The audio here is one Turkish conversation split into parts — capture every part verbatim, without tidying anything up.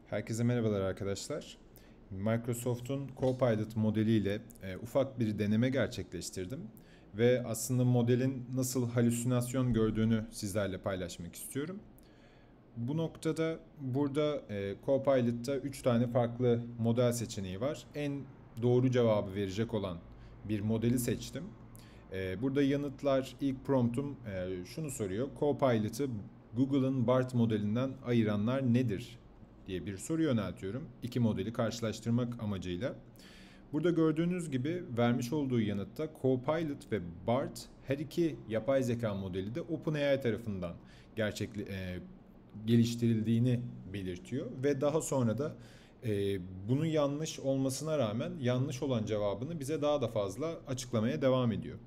Herkese merhabalar arkadaşlar. Microsoft'un Copilot modeliyle e, ufak bir deneme gerçekleştirdim ve aslında modelin nasıl halüsinasyon gördüğünü sizlerle paylaşmak istiyorum. Bu noktada burada e, Copilot'ta üç tane farklı model seçeneği var. En doğru cevabı verecek olan bir modeli seçtim. E, burada yanıtlar ilk promptum e, şunu soruyor. Copilot'ı Google'ın BART modelinden ayıranlar nedir diye bir soru yöneltiyorum. İki modeli karşılaştırmak amacıyla. Burada gördüğünüz gibi vermiş olduğu yanıtta Copilot ve BART her iki yapay zeka modeli de OpenAI tarafından gerçekli, e, geliştirildiğini belirtiyor ve daha sonra da e, bunun yanlış olmasına rağmen yanlış olan cevabını bize daha da fazla açıklamaya devam ediyor.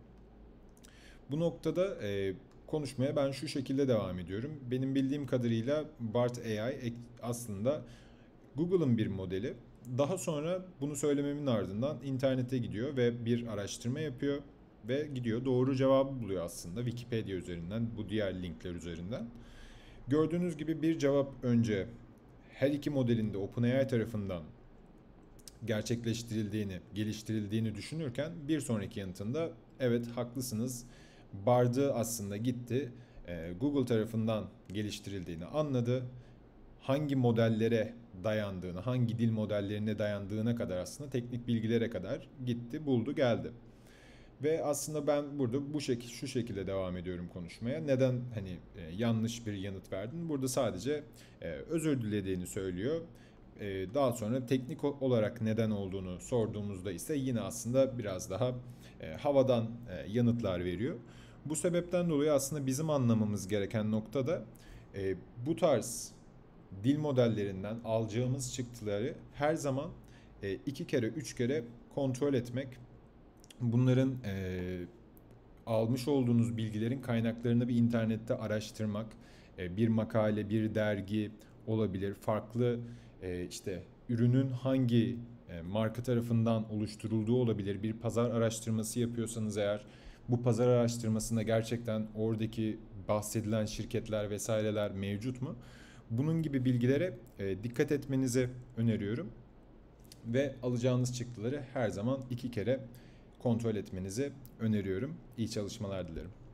Bu noktada e, konuşmaya ben şu şekilde devam ediyorum. Benim bildiğim kadarıyla BART A I aslında Google'ın bir modeli. Daha sonra bunu söylememin ardından internete gidiyor ve bir araştırma yapıyor ve gidiyor doğru cevabı buluyor aslında Wikipedia üzerinden, bu diğer linkler üzerinden. Gördüğünüz gibi bir cevap önce her iki modelin de OpenAI tarafından gerçekleştirildiğini, geliştirildiğini düşünürken bir sonraki yanıtında evet haklısınız. Bard'ı aslında gitti Google tarafından geliştirildiğini anladı. Hangi modellere dayandığını, hangi dil modellerine dayandığına kadar aslında teknik bilgilere kadar gitti, buldu, geldi. Ve aslında ben burada bu şekil, şu şekilde devam ediyorum konuşmaya. Neden hani e, yanlış bir yanıt verdin? Burada sadece e, özür dilediğini söylüyor. E, daha sonra teknik olarak neden olduğunu sorduğumuzda ise yine aslında biraz daha e, havadan e, yanıtlar veriyor. Bu sebepten dolayı aslında bizim anlamamız gereken noktada e, bu tarz dil modellerinden alacağımız çıktıları her zaman e, iki kere, üç kere kontrol etmek. Bunların e, almış olduğunuz bilgilerin kaynaklarını bir internette araştırmak, e, bir makale, bir dergi olabilir, farklı e, işte ürünün hangi e, marka tarafından oluşturulduğu olabilir. Bir pazar araştırması yapıyorsanız eğer bu pazar araştırmasında gerçekten oradaki bahsedilen şirketler vesaireler mevcut mu? Bunun gibi bilgilere e, dikkat etmenizi öneriyorum ve alacağınız çıktıları her zaman iki kere kontrol etmenizi öneriyorum. İyi çalışmalar dilerim.